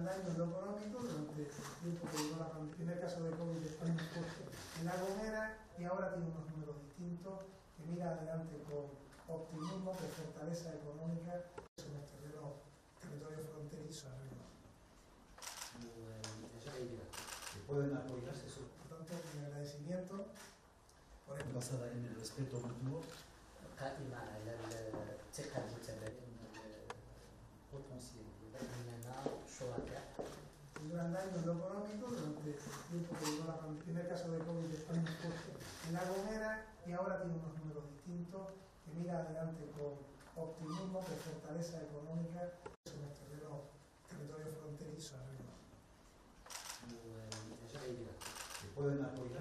andaño en lo económico durante el tiempo que duró la pandemia. El primer caso de COVID está muy fuerte en La Gomera y ahora tiene unos números distintos, que mira adelante con optimismo, con fortaleza económica en los territorios fronterizos. ¿Se pueden apoyarse eso? Por tanto, mi agradecimiento por esto. Basada en el respeto mutuo. قائمة على الثقة المتبادلة البوتنسيال بيننا شركاء. Un gran daño en lo económico durante el tiempo que duró la pandemia. El primer caso de COVID está muy fuerte en La Gomera y ahora tiene unos números distintos, que mira adelante con optimismo, con fortaleza económica en los territorios fronterizos. ¿Se pueden apoyar?